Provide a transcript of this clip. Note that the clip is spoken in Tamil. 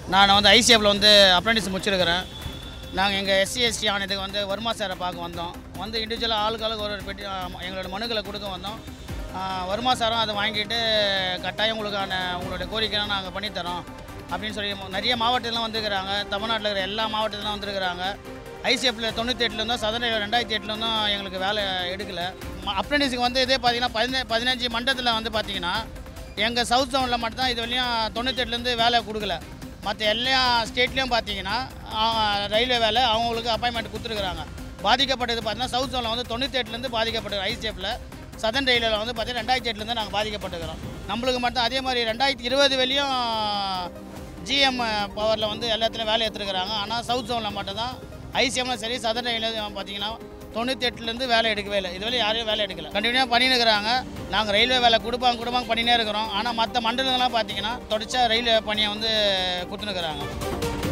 நான் வந்து ஐசிஎஃப்ல வந்து அப்ரெண்டிஸ் முடிச்சிருக்கிறேன். நாங்கள் எங்கள் எஸ்சி எஸ்டி ஆணையத்துக்கு வந்து வருமா சாரை பார்க்க வந்தோம். வந்து இண்டிவிஜுவலாக ஆளுக்காளுக்கு ஒரு பெட்டி எங்களோட மனுக்களை கொடுக்க வந்தோம். வருமா சாரும் அதை வாங்கிட்டு கட்டாயம் உங்களுடைய கோரிக்கைலாம் நாங்கள் பண்ணித்தரோம் அப்படின்னு சொல்லி நிறைய மாவட்டத்திலாம் வந்துருக்கிறாங்க. தமிழ்நாட்டில் இருக்கிற எல்லா மாவட்டத்திலும் வந்துருக்கிறாங்க. ஐசிஎஃப்ல 98 இருந்தோம், சதனை 2008 இருந்தோம். எங்களுக்கு வேலை எடுக்கலை. அப்ரெண்டிஸுக்கு வந்து இதே பார்த்தீங்கன்னா 15 மண்டலத்தில் வந்து பார்த்தீங்கன்னா எங்கள் சவுத் ஜோனில் மட்டும்தான் இது வரையும் 98 வேலை கொடுக்கல. மற்ற எல்லா ஸ்டேட்லேயும் பார்த்தீங்கன்னா ரயில்வே வேலை அவங்களுக்கு அப்பாயின்மெண்ட் கொடுத்துருக்குறாங்க. பாதிக்கப்பட்டது பார்த்தீங்கன்னா சவுத் ஜோனில் வந்து 98 பாதிக்கப்பட்டது. ஐசிஎஃப்ல சதன் ரயில்வேல வந்து பார்த்தீங்கன்னா 2008 நாங்கள் பாதிக்கப்பட்டுக்கிறோம். நம்மளுக்கு மட்டும் அதே மாதிரி 2020 வெளியும் ஜிஎம் பவரில் வந்து எல்லாத்துலேயும் வேலை எடுத்துருக்குறாங்க. ஆனால் சவுத் ஜோனில் மட்டும்தான் ஐசிஎம்ல சரி சதன் ரயில்வே பார்த்தீங்கன்னா 98 வேலை எடுக்கவே இல்லை. இதுவரை யாரையும் வேலை எடுக்கலை. கண்டினியூவாக பண்ணின்னு இருக்கிறாங்க. நாங்கள் ரயில்வே வேலை கொடுப்பாங்க பண்ணினே இருக்கிறோம். ஆனால் மற்ற மண்டலங்கள்லாம் பார்த்தீங்கன்னா தொடர்ச்சியாக ரயில்வே பணியை வந்து கொடுத்துன்னு இருக்கிறாங்க.